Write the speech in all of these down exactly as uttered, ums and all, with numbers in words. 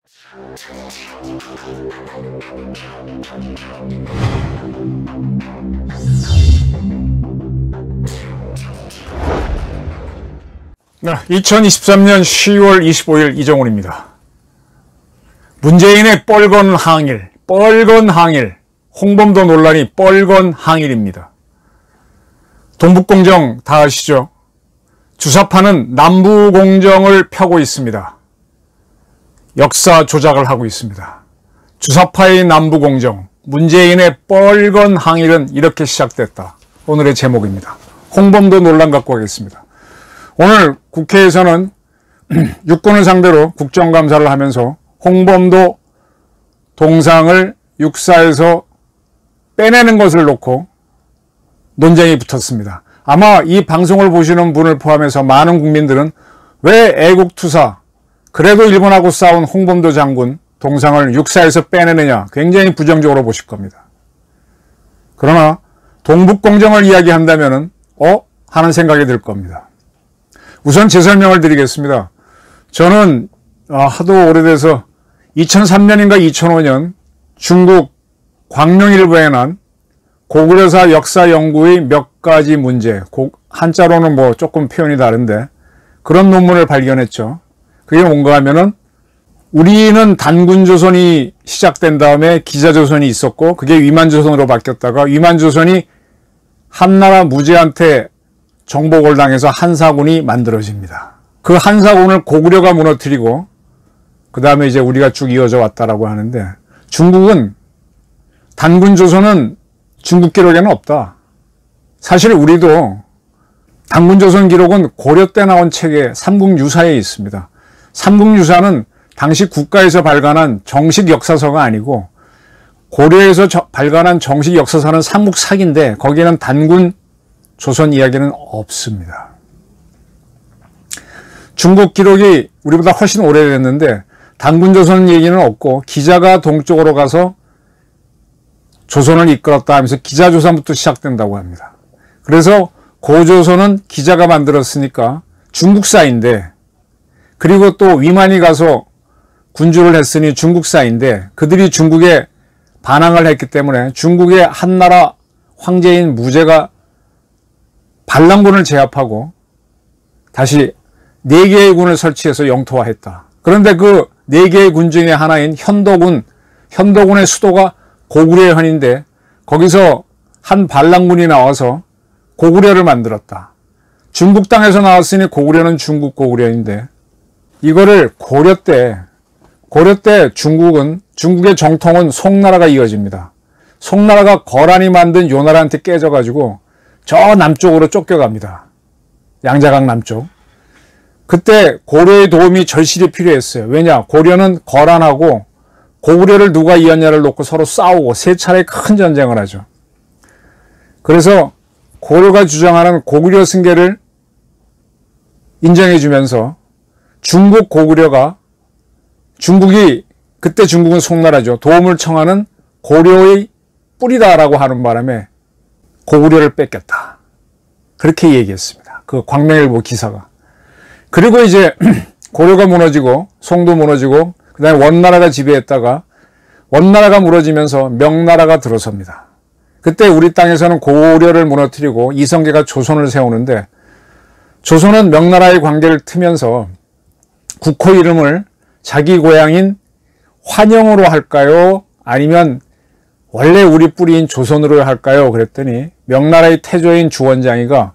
네, 이천이십삼년 시월 이십오일 이정훈입니다. 문재인의 뻘건 항일, 뻘건 항일, 홍범도 논란이 뻘건 항일입니다. 동북공정 다 아시죠? 주사파는 남부공정을 펴고 있습니다. 역사 조작을 하고 있습니다. 주사파의 남부공정, 문재인의 뻘건 항일은 이렇게 시작됐다. 오늘의 제목입니다. 홍범도 논란 갖고 가겠습니다. 오늘 국회에서는 육군을 상대로 국정감사를 하면서 홍범도 동상을 육사에서 빼내는 것을 놓고 논쟁이 붙었습니다. 아마 이 방송을 보시는 분을 포함해서 많은 국민들은 왜 애국투사, 그래도 일본하고 싸운 홍범도 장군 동상을 육사에서 빼내느냐 굉장히 부정적으로 보실 겁니다. 그러나 동북공정을 이야기한다면 어? 하는 생각이 들 겁니다. 우선 제 설명을 드리겠습니다. 저는 하도 오래돼서 이천삼년인가 이천오년 중국 광명일보에 난 고구려사 역사연구의 몇 가지 문제, 한자로는 뭐 조금 표현이 다른데 그런 논문을 발견했죠. 그게 뭔가 하면은 우리는 단군조선이 시작된 다음에 기자조선이 있었고 그게 위만조선으로 바뀌었다가 위만조선이 한나라 무제한테 정복을 당해서 한사군이 만들어집니다. 그 한사군을 고구려가 무너뜨리고 그 다음에 이제 우리가 쭉 이어져 왔다라고 하는데 중국은 단군조선은 중국 기록에는 없다. 사실 우리도 단군조선 기록은 고려 때 나온 책에 삼국유사에 있습니다. 삼국유사는 당시 국가에서 발간한 정식 역사서가 아니고 고려에서 저, 발간한 정식 역사서는 삼국사기인데 거기에는 단군조선 이야기는 없습니다. 중국 기록이 우리보다 훨씬 오래됐는데 단군조선 얘기는 없고 기자가 동쪽으로 가서 조선을 이끌었다 하면서 기자조선부터 시작된다고 합니다. 그래서 고조선은 기자가 만들었으니까 중국사인데 그리고 또 위만이 가서 군주를 했으니 중국사인데 그들이 중국에 반항을 했기 때문에 중국의 한나라 황제인 무제가 반란군을 제압하고 다시 네 개의 군을 설치해서 영토화했다. 그런데 그 네 개의 군 중에 하나인 현도군, 현도군의 수도가 고구려의 현인데 거기서 한 반란군이 나와서 고구려를 만들었다. 중국 땅에서 나왔으니 고구려는 중국 고구려인데 이거를 고려 때, 고려 때 중국은, 중국의 정통은 송나라가 이어집니다. 송나라가 거란이 만든 요나라한테 깨져가지고 저 남쪽으로 쫓겨갑니다. 양자강 남쪽. 그때 고려의 도움이 절실히 필요했어요. 왜냐? 고려는 거란하고 고구려를 누가 이었냐를 놓고 서로 싸우고 세 차례 큰 전쟁을 하죠. 그래서 고려가 주장하는 고구려 승계를 인정해주면서 중국 고구려가 중국이 그때 중국은 송나라죠. 도움을 청하는 고려의 뿌리다라고 하는 바람에 고구려를 뺏겼다. 그렇게 얘기했습니다. 그 광명일보 기사가. 그리고 이제 고려가 무너지고 송도 무너지고 그 다음에 원나라가 지배했다가 원나라가 무너지면서 명나라가 들어섭니다. 그때 우리 땅에서는 고려를 무너뜨리고 이성계가 조선을 세우는데 조선은 명나라의 관계를 트면서 국호 이름을 자기 고향인 환영으로 할까요? 아니면 원래 우리 뿌리인 조선으로 할까요? 그랬더니 명나라의 태조인 주원장이가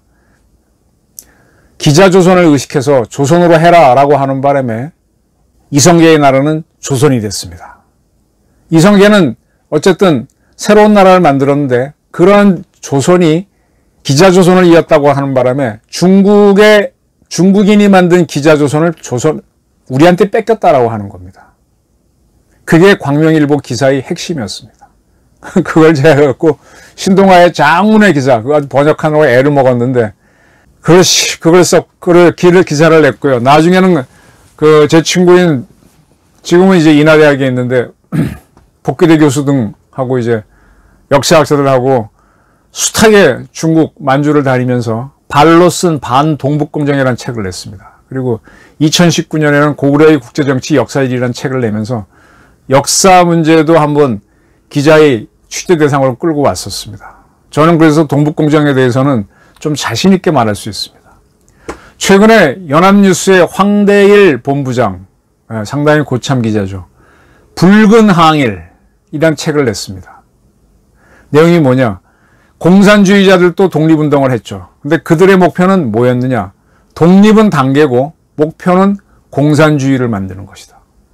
기자조선을 의식해서 조선으로 해라 라고 하는 바람에 이성계의 나라는 조선이 됐습니다. 이성계는 어쨌든 새로운 나라를 만들었는데 그러한 조선이 기자조선을 이었다고 하는 바람에 중국의 중국인이 만든 기자조선을 조선 우리한테 뺏겼다라고 하는 겁니다. 그게 광명일보 기사의 핵심이었습니다. 그걸 제가 갖고 신동아의 장문의 기사 그거 번역하느라고 애를 먹었는데 그걸 그걸 썩 그걸 길을 기사를 냈고요. 나중에는 그 제 친구인 지금은 이제 인하대학에 있는데 복귀대 교수 등 하고 이제 역사학자들하고 숱하게 중국 만주를 다니면서 발로 쓴 반동북공정이라는 책을 냈습니다. 그리고 이천십구 년에는 고구려의 국제정치 역사일이라는 책을 내면서 역사 문제도 한번 기자의 취재 대상으로 끌고 왔었습니다. 저는 그래서 동북공정에 대해서는 좀 자신 있게 말할 수 있습니다. 최근에 연합뉴스의 황대일 본부장, 상당히 고참 기자죠. 붉은 항일이라는 책을 냈습니다. 내용이 뭐냐? 공산주의자들도 독립운동을 했죠. 근데 그들의 목표는 뭐였느냐? 독립은 단계고 목표는 공산주의를 만드는 것이다.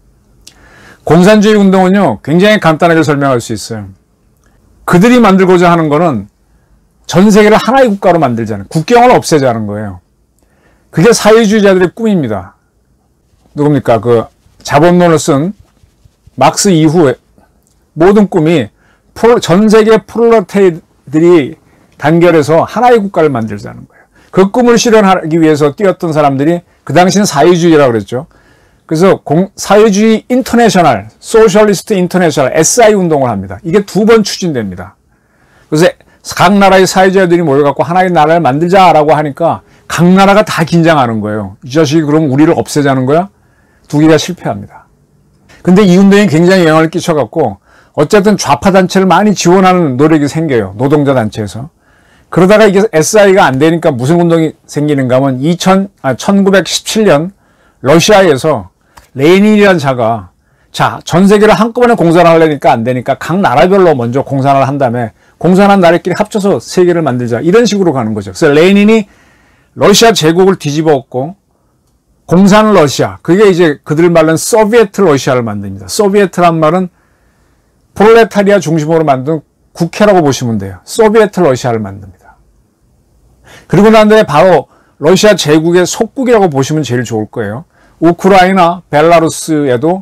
공산주의 운동은요, 굉장히 간단하게 설명할 수 있어요. 그들이 만들고자 하는 거는 전 세계를 하나의 국가로 만들자는, 국경을 없애자는 거예요. 그게 사회주의자들의 꿈입니다. 누굽니까? 그 자본론을 쓴 막스 이후에 모든 꿈이 전 세계 프롤레타리아들이 단결해서 하나의 국가를 만들자는 거예요. 그 꿈을 실현하기 위해서 뛰었던 사람들이 그 당시는 사회주의라고 그랬죠. 그래서 공, 사회주의 인터내셔널, 소셜리스트 인터내셔널, 에스아이 운동을 합니다. 이게 두 번 추진됩니다. 그래서 각 나라의 사회주의자들이 모여갖고 하나의 나라를 만들자라고 하니까 각 나라가 다 긴장하는 거예요. 이 자식이 그럼 우리를 없애자는 거야? 두 개가 실패합니다. 근데 이 운동이 굉장히 영향을 끼쳐갖고 어쨌든 좌파 단체를 많이 지원하는 노력이 생겨요. 노동자 단체에서. 그러다가 이게 에스아이가 안 되니까 무슨 운동이 생기는가 하면 이천, 아, 천구백십칠 년 러시아에서 레닌이라는 자가 자, 전 세계를 한꺼번에 공산을 하려니까 안 되니까 각 나라별로 먼저 공산을 한 다음에 공산한 나라끼리 합쳐서 세계를 만들자. 이런 식으로 가는 거죠. 그래서 레닌이 러시아 제국을 뒤집어 엎고 공산 러시아, 그게 이제 그들 말은 소비에트 러시아를 만듭니다. 소비에트란 말은 프롤레타리아 중심으로 만든 국회라고 보시면 돼요. 소비에트 러시아를 만듭니다. 그리고 난 다음에 바로 러시아 제국의 속국이라고 보시면 제일 좋을 거예요. 우크라이나, 벨라루스에도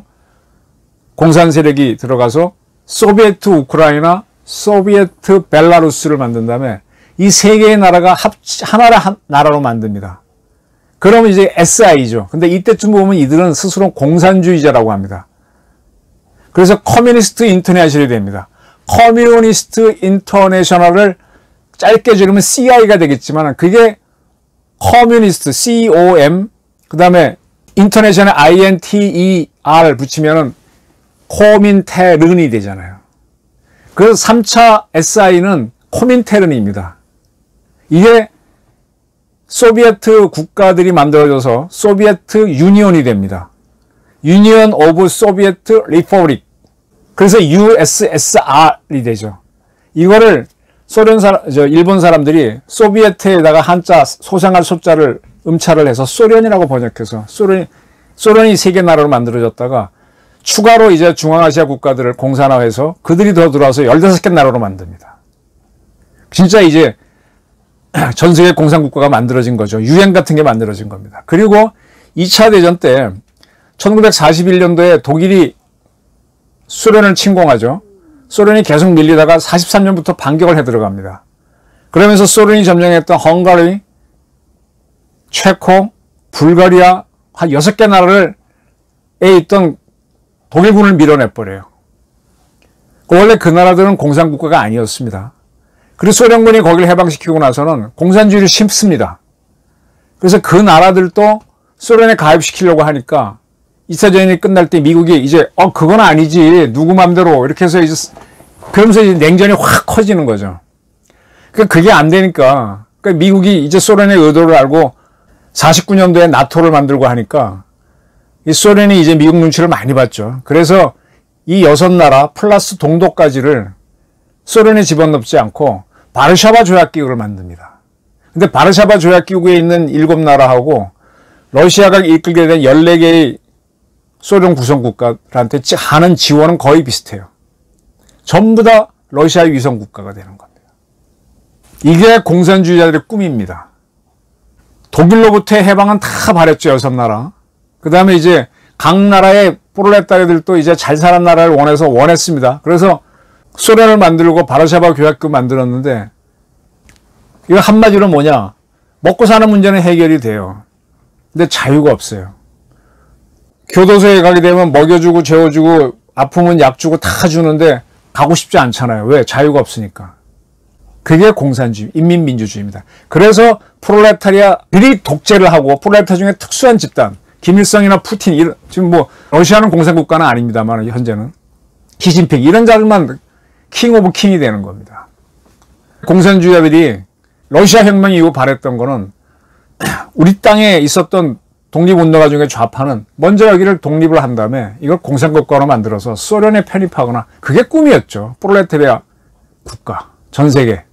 공산 세력이 들어가서 소비에트 우크라이나, 소비에트 벨라루스를 만든 다음에 이 세 개의 나라가 합, 하나를 한 나라로 만듭니다. 그러면 이제 에스아이죠. 근데 이때쯤 보면 이들은 스스로 공산주의자라고 합니다. 그래서 커뮤니스트 인터내셔널이 됩니다. 커뮤니스트 인터내셔널을 짧게 줄이면 씨아이가 되겠지만 그게 커뮤니스트, 씨오엠, 그 다음에 인터내셔널 아이엔티이알 붙이면은 코민테른이 되잖아요. 그래서 삼 차 에스아이는 코민테른입니다. 이게 소비에트 국가들이 만들어져서 소비에트 유니온이 됩니다. 유니온 오브 소비에트 리퍼블릭. 그래서 유에스에스알이 되죠. 이거를 소련 사람, 저 일본 사람들이 소비에트에다가 한자 소상할 소자를 음차를 해서 소련이라고 번역해서 소련이 소련이 세계 나라로 만들어졌다가 추가로 이제 중앙아시아 국가들을 공산화해서 그들이 더 들어와서 열다섯 개 나라로 만듭니다. 진짜 이제 전 세계 공산국가가 만들어진 거죠. 유엔 같은 게 만들어진 겁니다. 그리고 이 차 대전 때 천구백사십일 년도에 독일이 소련을 침공하죠. 소련이 계속 밀리다가 사십삼 년부터 반격을 해 들어갑니다. 그러면서 소련이 점령했던 헝가리, 체코, 불가리아 한 여섯 개 나라를 에 있던 독일군을 밀어내버려요. 원래 그 나라들은 공산국가가 아니었습니다. 그리고 소련군이 거기를 해방시키고 나서는 공산주의를 심습니다. 그래서 그 나라들도 소련에 가입시키려고 하니까 이 차 대전이 끝날 때 미국이 이제 어 그건 아니지 누구 맘대로 이렇게 해서 이제 그러면서 이제 냉전이 확 커지는 거죠. 그러니까 그게 안 되니까 그러니까 미국이 이제 소련의 의도를 알고 사십구 년도에 나토를 만들고 하니까 이 소련이 이제 미국 눈치를 많이 봤죠. 그래서 이 여섯 나라 플러스 동독까지를 소련에 집어넣지 않고 바르샤바 조약기구를 만듭니다. 근데 바르샤바 조약기구에 있는 일곱 나라하고 러시아가 이끌게 된 열네 개의 소련 구성국가한테 하는 지원은 거의 비슷해요. 전부 다 러시아의 위성국가가 되는 겁니다. 이게 공산주의자들의 꿈입니다. 독일로부터의 해방은 다 바랬죠, 여섯 나라. 그 다음에 이제 각 나라의 프롤레타리아들도 이제 잘 사는 나라를 원해서 원했습니다. 그래서 소련을 만들고 바르샤바 조약기구 만들었는데 이거 한마디로 뭐냐? 먹고 사는 문제는 해결이 돼요. 근데 자유가 없어요. 교도소에 가게 되면 먹여주고 재워주고 아프면 약 주고 다 주는데 가고 싶지 않잖아요. 왜? 자유가 없으니까. 그게 공산주의, 인민민주주의입니다. 그래서 프롤레타리아들이 독재를 하고 프롤레타리아 중에 특수한 집단, 김일성이나 푸틴, 이런, 지금 뭐 러시아는 공산국가는 아닙니다만 현재는 시진핑 이런 자들만 킹 오브 킹이 되는 겁니다. 공산주의자들이 러시아 혁명 이후 바랬던 거는 우리 땅에 있었던 독립운동가 중에 좌파는 먼저 여기를 독립을 한 다음에 이걸 공산국가로 만들어서 소련에 편입하거나, 그게 꿈이었죠. 프롤레타리아 국가, 전 세계.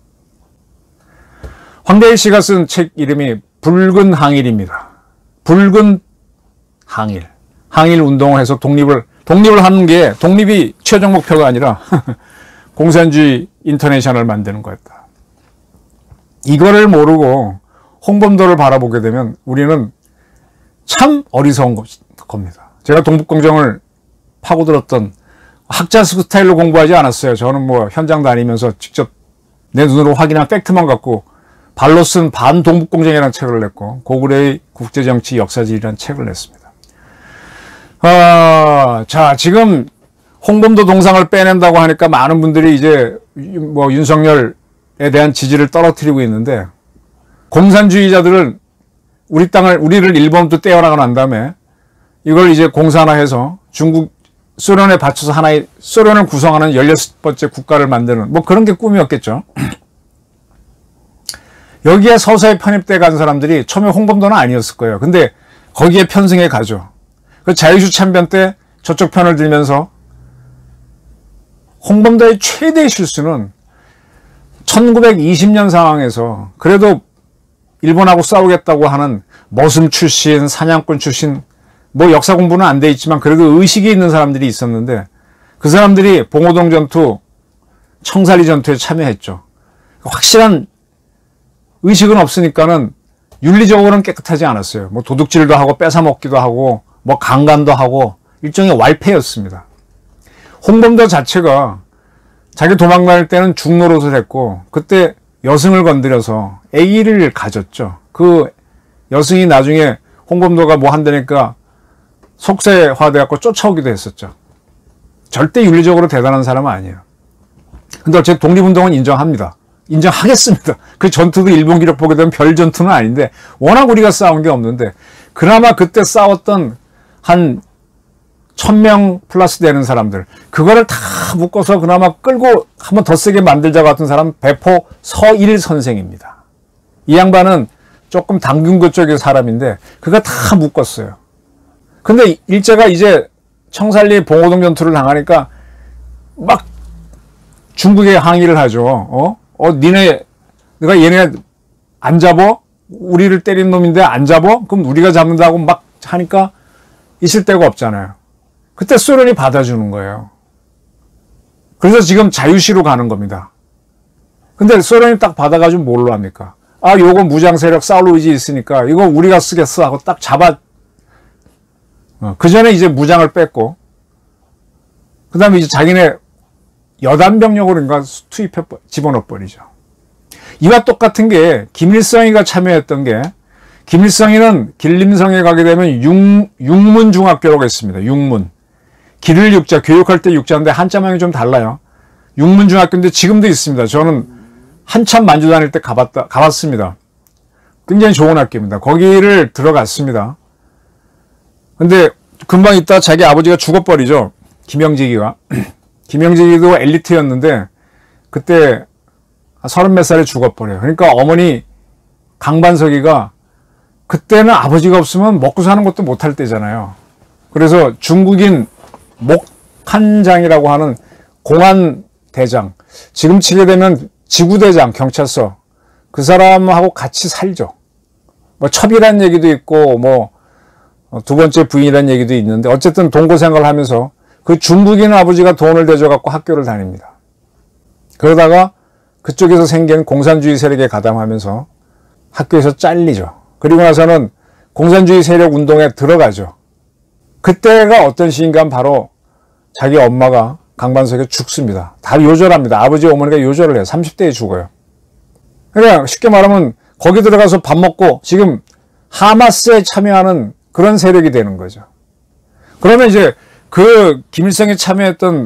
황대일 씨가 쓴 책 이름이 붉은 항일입니다. 붉은 항일. 항일 운동을 해서 독립을, 독립을 하는 게 독립이 최종 목표가 아니라 공산주의 인터내셔널을 만드는 거였다. 이거를 모르고 홍범도를 바라보게 되면 우리는 참 어리석은 겁니다. 제가 동북공정을 파고들었던 학자 스타일로 공부하지 않았어요. 저는 뭐 현장 다니면서 직접 내 눈으로 확인한 팩트만 갖고 발로 쓴 반동북공정이라는 책을 냈고, 고구려의 국제정치 역사지이라는 책을 냈습니다. 아, 자, 지금 홍범도 동상을 빼낸다고 하니까 많은 분들이 이제 뭐 윤석열에 대한 지지를 떨어뜨리고 있는데, 공산주의자들은 우리 땅을, 우리를 일본부터 떼어나가 난 다음에 이걸 이제 공산화해서 중국, 소련에 받쳐서 하나의, 소련을 구성하는 열여섯 번째 국가를 만드는, 뭐 그런 게 꿈이었겠죠. 여기에 서서히 편입돼 간 사람들이 처음에 홍범도는 아니었을 거예요. 근데 거기에 편승해 가죠. 그 자유주 참변 때 저쪽 편을 들면서 홍범도의 최대 실수는 천구백이십 년 상황에서 그래도 일본하고 싸우겠다고 하는 머슴 출신, 사냥꾼 출신, 뭐 역사 공부는 안 돼 있지만 그래도 의식이 있는 사람들이 있었는데, 그 사람들이 봉오동 전투, 청산리 전투에 참여했죠. 확실한 의식은 없으니까는 윤리적으로는 깨끗하지 않았어요. 뭐 도둑질도 하고 뺏어먹기도 하고 뭐 강간도 하고 일종의 wal패였습니다. 홍범도 자체가 자기 도망갈 때는 중노릇을 했고, 그때 여승을 건드려서 A를 가졌죠. 그 여승이 나중에 홍범도가 뭐 한다니까 속세화돼갖고 쫓아오기도 했었죠. 절대 윤리적으로 대단한 사람은 아니에요. 근데 어쨌든 독립운동은 인정합니다. 인정하겠습니다. 그 전투도 일본 기록 보게 되면 별 전투는 아닌데, 워낙 우리가 싸운 게 없는데, 그나마 그때 싸웠던 한 천 명 플러스 되는 사람들, 그거를 다 묶어서 그나마 끌고 한 번 더 세게 만들자고 했던 사람 배포 서일 선생입니다. 이 양반은 조금 당근고 쪽의 사람인데 그거 다 묶었어요. 근데 일제가 이제 청산리 봉오동 전투를 당하니까 막 중국에 항의를 하죠. 어? 어, 니네, 내가 얘네 안 잡어? 우리를 때린 놈인데 안 잡어? 그럼 우리가 잡는다고 막 하니까 있을 데가 없잖아요. 그때 소련이 받아주는 거예요. 그래서 지금 자유시로 가는 겁니다. 근데 소련이 딱 받아가지고 뭘로 합니까? 아, 요거 무장 세력 싸울 의지 있으니까 이거 우리가 쓰겠어 하고 딱 잡아. 어, 그 전에 이제 무장을 뺐고, 그 다음에 이제 자기네 여단 병력으로인가 투입해, 집어넣어버리죠. 이와 똑같은 게 김일성이가 참여했던 게, 김일성이는 길림성에 가게 되면 육, 육문중학교라고 했습니다. 육문. 길을 육자, 교육할 때 육자인데 한자명이 좀 달라요. 육문중학교인데 지금도 있습니다. 저는 한참 만주 다닐 때 가봤다, 가봤습니다. 굉장히 좋은 학교입니다. 거기를 들어갔습니다. 근데 금방 있다 자기 아버지가 죽어버리죠. 김영직이가. 김영직이도 엘리트였는데 그때 서른 몇 살에 죽어버려요. 그러니까 어머니 강반석이가 그때는 아버지가 없으면 먹고 사는 것도 못할 때잖아요. 그래서 중국인 목한장이라고 하는 공안대장, 지금 치게 되면 지구대장, 경찰서, 그 사람하고 같이 살죠. 뭐 첩이라는 얘기도 있고 뭐 두 번째 부인이라는 얘기도 있는데, 어쨌든 동거 생활을 하면서 그 중국인 아버지가 돈을 대줘갖고 학교를 다닙니다. 그러다가 그쪽에서 생긴 공산주의 세력에 가담하면서 학교에서 잘리죠. 그리고 나서는 공산주의 세력 운동에 들어가죠. 그때가 어떤 시기인가 하면 바로 자기 엄마가 강반석에 죽습니다. 다 요절합니다. 아버지 어머니가 요절을 해요. 삼십 대에 죽어요. 그냥 쉽게 말하면 거기 들어가서 밥 먹고 지금 하마스에 참여하는 그런 세력이 되는 거죠. 그러면 이제 그 김일성이 참여했던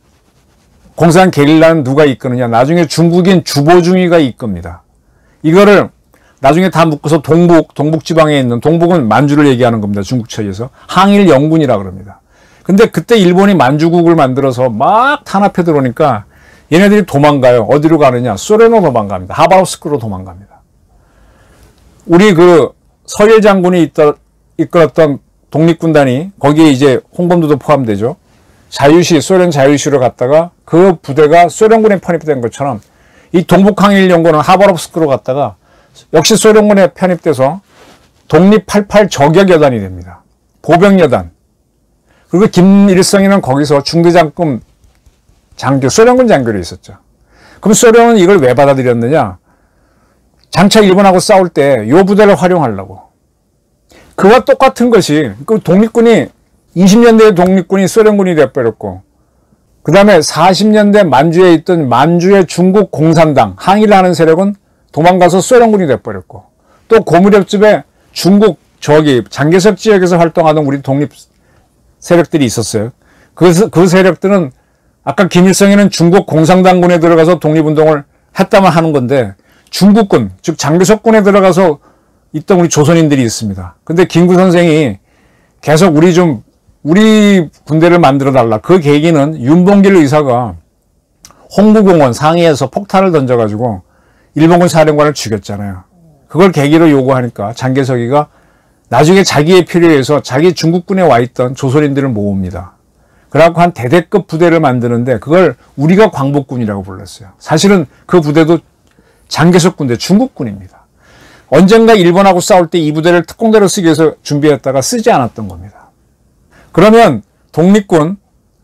공산 게릴라는 누가 이끄느냐? 나중에 중국인 주보중이가 이끕니다. 이거를 나중에 다 묶어서 동북, 동북지방에 있는, 동북은 만주를 얘기하는 겁니다. 중국 처지에서. 항일 영군이라 그럽니다. 근데 그때 일본이 만주국을 만들어서 막 탄압해 들어오니까 얘네들이 도망가요. 어디로 가느냐? 소련으로 도망갑니다. 하바롭스크로 도망갑니다. 우리 그 서일 장군이 있다, 이끌었던 독립군단이 거기에 이제 홍범도도 포함되죠. 자유시, 소련 자유시로 갔다가 그 부대가 소련군에 편입된 것처럼 이 동북항일연구는 하바롭스크로 갔다가 역시 소련군에 편입돼서 독립팔십팔 저격여단이 됩니다. 보병여단. 그리고 김일성이는 거기서 중대장급 장교, 소련군 장교로 있었죠. 그럼 소련은 이걸 왜 받아들였느냐? 장차 일본하고 싸울 때 이 부대를 활용하려고. 그와 똑같은 것이 그 독립군이 이십 년대의 독립군이 소련군이 돼버렸고 그 다음에 사십 년대 만주에 있던 만주의 중국 공산당 항일하는 세력은 도망가서 소련군이 돼버렸고 또 그 무렵쯤에 중국 저기 장개석 지역에서 활동하던 우리 독립 세력들이 있었어요. 그, 그 세력들은 아까 김일성이는 중국 공산당군에 들어가서 독립운동을 했다만 하는 건데 중국군, 즉 장개석군에 들어가서 있던 우리 조선인들이 있습니다. 근데 김구 선생이 계속 우리 좀 우리 군대를 만들어 달라. 그 계기는 윤봉길 의사가 홍구공원 상해에서 폭탄을 던져가지고 일본군 사령관을 죽였잖아요. 그걸 계기로 요구하니까 장개석이가 나중에 자기의 필요에 의해서 자기 중국군에 와 있던 조선인들을 모읍니다. 그래갖고 한 대대급 부대를 만드는데 그걸 우리가 광복군이라고 불렀어요. 사실은 그 부대도 장개석 군대, 중국군입니다. 언젠가 일본하고 싸울 때 이 부대를 특공대로 쓰기 위해서 준비했다가 쓰지 않았던 겁니다. 그러면 독립군,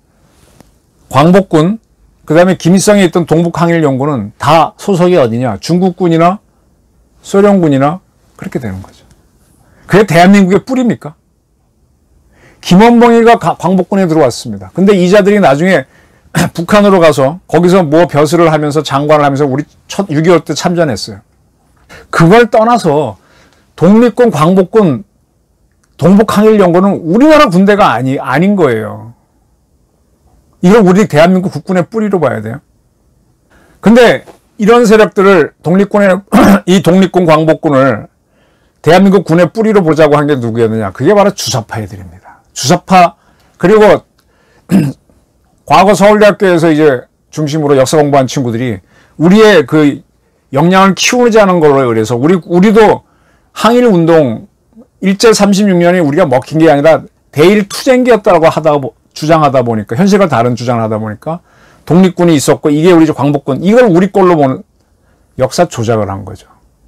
광복군, 그 다음에 김일성에 있던 동북항일연구는 다 소속이 어디냐? 중국군이나 소련군이나 그렇게 되는 거죠. 그게 대한민국의 뿌리입니까? 김원봉이가 광복군에 들어왔습니다. 근데 이자들이 나중에 북한으로 가서 거기서 뭐 벼슬을 하면서 장관을 하면서 우리 첫 육이오 때 참전했어요. 그걸 떠나서 독립군, 광복군, 동북항일연구는 우리나라 군대가 아니, 아닌 거예요. 이걸 우리 대한민국 국군의 뿌리로 봐야 돼요. 근데 이런 세력들을 독립군의, 이 독립군, 광복군을 대한민국 군의 뿌리로 보자고 한 게 누구였느냐. 그게 바로 주사파 애들입니다. 주사파, 그리고 과거 서울대학교에서 이제 중심으로 역사 공부한 친구들이 우리의 그 역량을 키우지 않은 걸로 그래서 우리, 우리도 항일운동 일제 삼십육 년이 우리가 먹힌 게 아니라 대일 투쟁기였다고 하다, 주장하다 보니까, 현실과 다른 주장을 하다 보니까 독립군이 있었고, 이게 우리 광복군, 이걸 우리 걸로 보는 역사 조작을 한 거죠.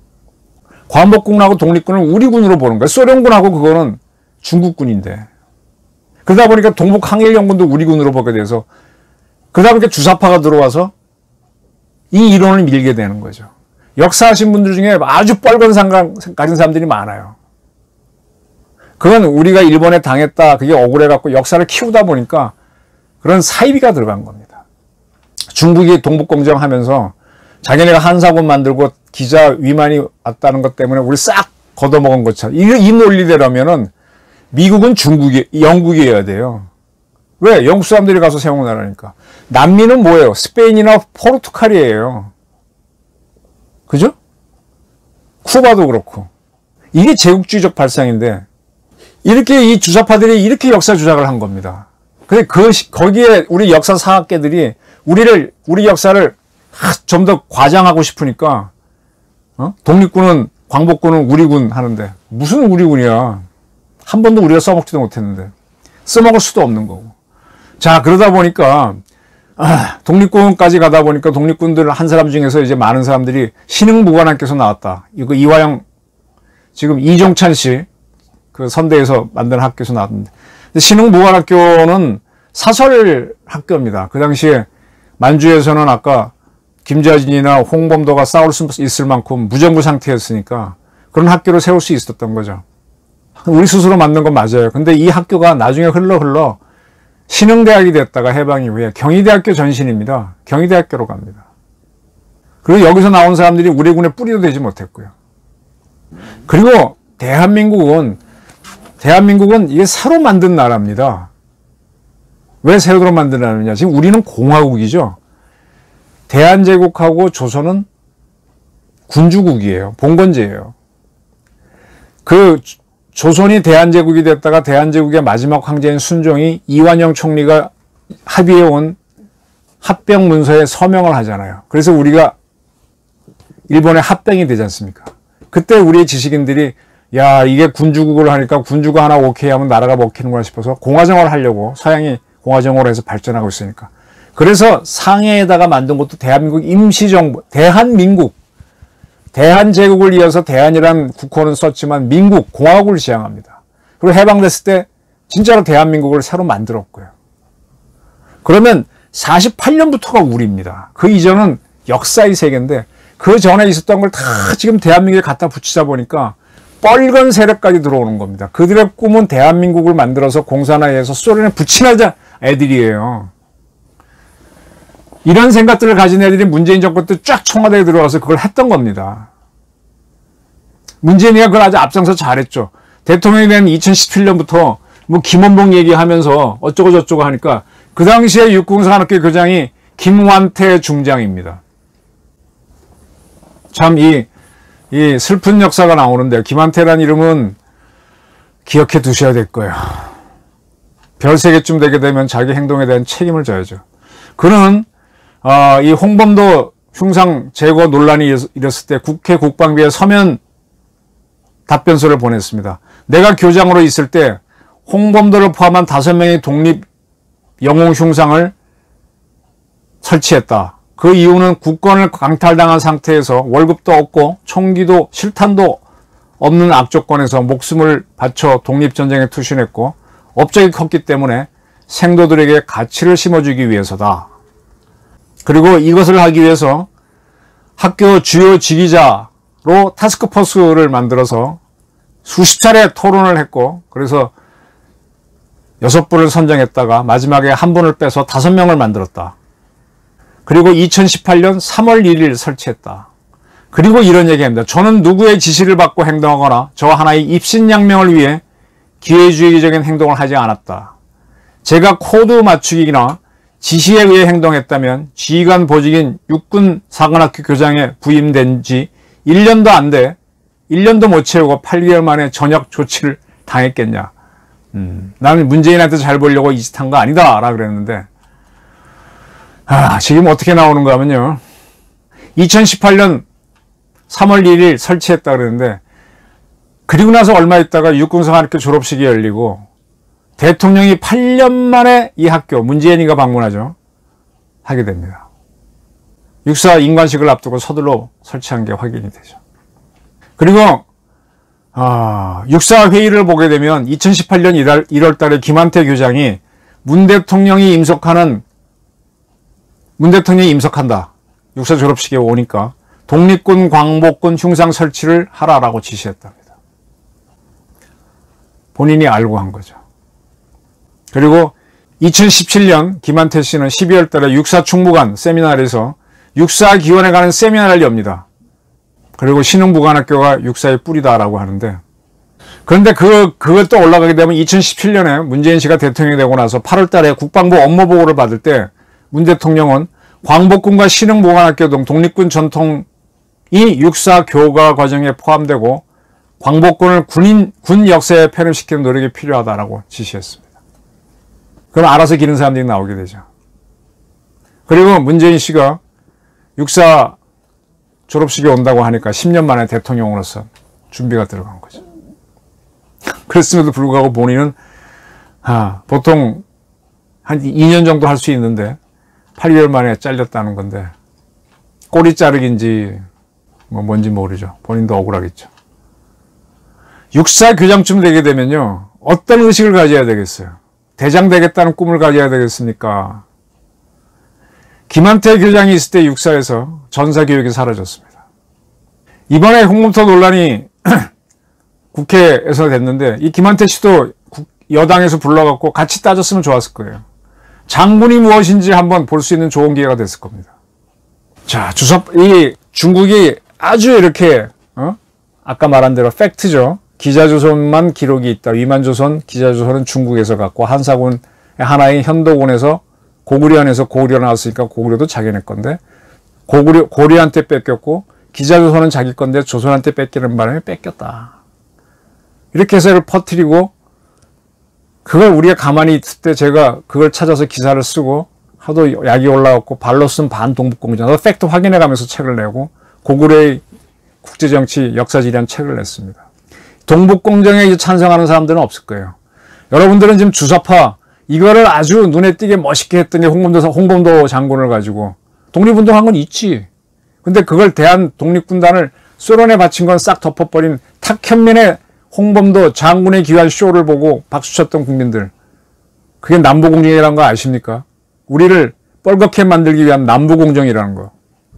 광복군하고 독립군을 우리 군으로 보는 거예요. 소련군하고 그거는 중국군인데. 그러다 보니까 동북항일연군도 우리 군으로 보게 돼서, 그러다 보니까 주사파가 들어와서 이 이론을 밀게 되는 거죠. 역사하신 분들 중에 아주 뻘건 상관 가진 사람들이 많아요. 그건 우리가 일본에 당했다, 그게 억울해갖고 역사를 키우다 보니까 그런 사이비가 들어간 겁니다. 중국이 동북공정 하면서 자기네가 한사군 만들고 기자 위만이 왔다는 것 때문에 우리 싹 걷어먹은 것처럼. 이, 이 논리대로면은 미국은 중국이, 영국이어야 돼요. 왜? 영국 사람들이 가서 세운 나라니까. 남미는 뭐예요? 스페인이나 포르투갈이에요. 그죠? 쿠바도 그렇고. 이게 제국주의적 발상인데, 이렇게 이 주사파들이 이렇게 역사 주작을 한 겁니다. 근데 그, 거기에 우리 역사 사학계들이 우리를, 우리 역사를 좀 더 과장하고 싶으니까, 어? 독립군은, 광복군은 우리군 하는데, 무슨 우리군이야. 한 번도 우리가 써먹지도 못했는데. 써먹을 수도 없는 거고. 자, 그러다 보니까, 아, 독립군까지 가다 보니까 독립군들 한 사람 중에서 이제 많은 사람들이 신흥무관학교에서 나왔다. 이거 이화영, 지금 이종찬 씨, 그 선대에서 만든 학교에서 나왔는데. 신흥무관학교는 사설 학교입니다. 그 당시에 만주에서는 아까 김좌진이나 홍범도가 싸울 수 있을 만큼 무정부 상태였으니까 그런 학교를 세울 수 있었던 거죠. 우리 스스로 만든 건 맞아요. 근데 이 학교가 나중에 흘러 흘러 신흥대학이 됐다가 해방 이후에 경희대학교 전신입니다. 경희대학교로 갑니다. 그리고 여기서 나온 사람들이 우리 군의 뿌리도 되지 못했고요. 그리고 대한민국은 대한민국은 이게 새로 만든 나라입니다. 왜 새로 만든 나라냐? 지금 우리는 공화국이죠. 대한제국하고 조선은 군주국이에요. 봉건제예요. 그 조선이 대한제국이 됐다가 대한제국의 마지막 황제인 순종이 이완영 총리가 합의해온 합병 문서에 서명을 하잖아요. 그래서 우리가 일본의 합병이 되지 않습니까? 그때 우리의 지식인들이 야, 이게 군주국을 하니까 군주가 하나 오케이 하면 나라가 먹히는구나 싶어서 공화정을 하려고 서양이 공화정으로 해서 발전하고 있으니까. 그래서 상해에다가 만든 것도 대한민국 임시정부, 대한민국, 대한제국을 이어서 대한이란 국호는 썼지만 민국, 공화국을 지향합니다. 그리고 해방됐을 때 진짜로 대한민국을 새로 만들었고요. 그러면 사십팔 년부터가 우리입니다. 그 이전은 역사의 세계인데 그 전에 있었던 걸 다 지금 대한민국에 갖다 붙이다 보니까 뻘건 세력까지 들어오는 겁니다. 그들의 꿈은 대한민국을 만들어서 공산화해서 소련에 붙이나자 애들이에요. 이런 생각들을 가진 애들이 문재인 정권 때 쫙 청와대에 들어와서 그걸 했던 겁니다. 문재인이가 그걸 아주 앞장서 잘했죠. 대통령이 된 이천십칠 년부터 뭐 김원봉 얘기하면서 어쩌고 저쩌고 하니까 그 당시에 육군산업계 교장이 김완태 중장입니다. 참 이 이 슬픈 역사가 나오는데 김한태란 이름은 기억해 두셔야 될 거예요. 별 세 개쯤 되게 되면 자기 행동에 대한 책임을 져야죠. 그는 어, 이 홍범도 흉상 제거 논란이 일었을 때 국회 국방비에 서면 답변서를 보냈습니다. 내가 교장으로 있을 때 홍범도를 포함한 다섯 명의 독립 영웅 흉상을 설치했다. 그 이유는 국권을 강탈당한 상태에서 월급도 없고 총기도 실탄도 없는 악조건에서 목숨을 바쳐 독립전쟁에 투신했고 업적이 컸기 때문에 생도들에게 가치를 심어주기 위해서다. 그리고 이것을 하기 위해서 학교 주요 지휘자로 타스크포스를 만들어서 수십 차례 토론을 했고 그래서 여섯 분을 선정했다가 마지막에 한 분을 빼서 다섯 명을 만들었다. 그리고 이천십팔 년 삼월 일일 설치했다. 그리고 이런 얘기합니다. 저는 누구의 지시를 받고 행동하거나 저 하나의 입신양명을 위해 기회주의적인 행동을 하지 않았다. 제가 코드 맞추기나 지시에 의해 행동했다면 지휘관 보직인 육군사관학교 교장에 부임된 지 일 년도 안 돼 일 년도 못 채우고 팔 개월 만에 전역 조치를 당했겠냐. 음, 나는 문재인한테 잘 보려고 이 짓 한 거 아니다 라고 그랬는데 아, 지금 어떻게 나오는가 하면요. 이천십팔 년 삼월 일일 설치했다 그랬는데 그리고 나서 얼마 있다가 육군사관학교 졸업식이 열리고 대통령이 팔 년 만에 이 학교 문재인이가 방문하죠. 하게 됩니다. 육사 인관식을 앞두고 서둘러 설치한 게 확인이 되죠. 그리고 아, 육사 회의를 보게 되면 이천십팔 년 일월 달에 김한태 교장이 문 대통령이 임석하는 문 대통령이 임석한다. 육사 졸업식에 오니까 독립군 광복군 흉상 설치를 하라라고 지시했답니다. 본인이 알고 한 거죠. 그리고 이천십칠 년 김한태 씨는 십이월 달에 육사 충무관 세미나에서 육사 기원에 가는 세미나를 엽니다. 그리고 신흥무관학교가 육사의 뿌리다라고 하는데 그런데 그, 그것도 올라가게 되면 이천십칠 년에 문재인 씨가 대통령이 되고 나서 팔월 달에 국방부 업무보고를 받을 때 문 대통령은 광복군과 신흥무관학교 등 독립군 전통이 육사 교과 과정에 포함되고 광복군을 군인, 군 역사에 편입시키는 노력이 필요하다라고 지시했습니다. 그럼 알아서 기른 사람들이 나오게 되죠. 그리고 문재인 씨가 육사 졸업식이 온다고 하니까 십 년 만에 대통령으로서 준비가 들어간 거죠. 그랬음에도 불구하고 본인은 아, 보통 한 이 년 정도 할 수 있는데 팔 개월 만에 잘렸다는 건데 꼬리 자르기인지 뭐 뭔지 모르죠. 본인도 억울하겠죠. 육사 교장쯤 되게 되면요. 어떤 의식을 가져야 되겠어요? 대장 되겠다는 꿈을 가져야 되겠습니까? 김한태 교장이 있을 때 육사에서 전사교육이 사라졌습니다. 이번에 홍범도 논란이 국회에서 됐는데 이 김한태 씨도 여당에서 불러갖고 같이 따졌으면 좋았을 거예요. 장군이 무엇인지 한번 볼 수 있는 좋은 기회가 됐을 겁니다. 자, 주석, 이 중국이 아주 이렇게, 어? 아까 말한 대로 팩트죠. 기자조선만 기록이 있다. 위만조선, 기자조선은 중국에서 갔고, 한사군, 하나의 현도군에서 고구려안에서 고구려 나왔으니까 고구려도 자기네 건데, 고구려, 고려한테 뺏겼고, 기자조선은 자기 건데 조선한테 뺏기는 바람에 뺏겼다. 이렇게 해서 퍼뜨리고, 그걸 우리가 가만히 있을 때 제가 그걸 찾아서 기사를 쓰고 하도 약이 올라왔고 발로 쓴 반동북공정, 팩트 확인해 가면서 책을 내고 고구려의 국제정치 역사지리한 책을 냈습니다. 동북공정에 이제 찬성하는 사람들은 없을 거예요. 여러분들은 지금 주사파 이거를 아주 눈에 띄게 멋있게 했더니 홍범도, 홍범도 장군을 가지고 독립운동한 건 있지. 근데 그걸 대한 독립군단을 소련에 바친 건 싹 덮어버린 탁현민의 홍범도 장군의 귀환 쇼를 보고 박수쳤던 국민들. 그게 남부공정이라는 거 아십니까? 우리를 뻘겋게 만들기 위한 남부공정이라는 거.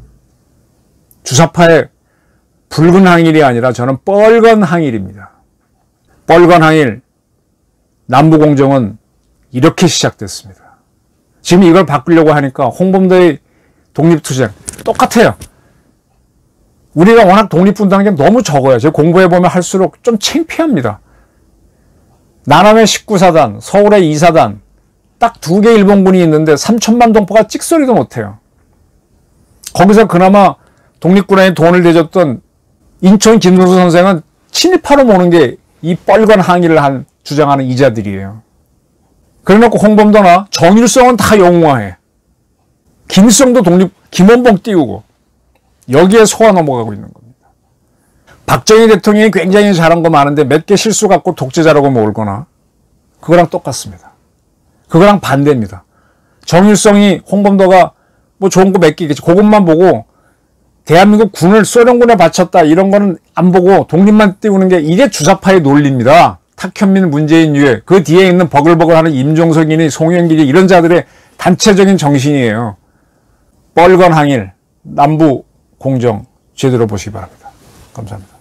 주사파의 붉은 항일이 아니라 저는 뻘건 항일입니다. 뻘건 항일, 남부공정은 이렇게 시작됐습니다. 지금 이걸 바꾸려고 하니까 홍범도의 독립투쟁 똑같아요. 우리가 워낙 독립운동하는 게 너무 적어요. 제가 공부해보면 할수록 좀 창피합니다. 남한의 십구 사단, 서울의 이 사단 딱 두 개 일본군이 있는데 삼천만 동포가 찍소리도 못해요. 거기서 그나마 독립군에 돈을 대줬던 인천 김문수 선생은 친일파로 모는 게 이 뻘건 항의를 한 주장하는 이자들이에요. 그래놓고 홍범도나 정일성은 다 영웅화해. 김일성도 독립, 김원봉 띄우고 여기에 속아 넘어가고 있는 겁니다. 박정희 대통령이 굉장히 잘한 거 많은데 몇 개 실수 갖고 독재자라고 몰거나 그거랑 똑같습니다. 그거랑 반대입니다. 정일성이 홍범도가 뭐 좋은 거 몇 개 있겠지. 그것만 보고 대한민국 군을 소련군에 바쳤다 이런 거는 안 보고 독립만 띄우는 게 이게 주사파의 논리입니다. 탁현민, 문재인 유해 그 뒤에 있는 버글버글하는 임종석이니 송영길이 이런 자들의 단체적인 정신이에요. 뻘건 항일, 남부 공정 제대로 보시기 바랍니다. 감사합니다.